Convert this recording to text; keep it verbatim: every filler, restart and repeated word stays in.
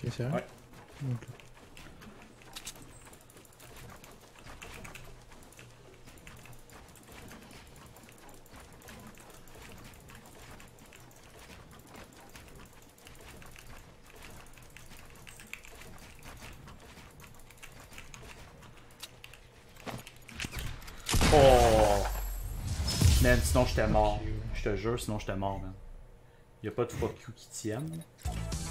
T'es sérieux? Ouais. Ok. Oh! Man, sinon j'étais mort. Je te jure, sinon j'étais mort, man. Y'a pas de fuck you qui tienne.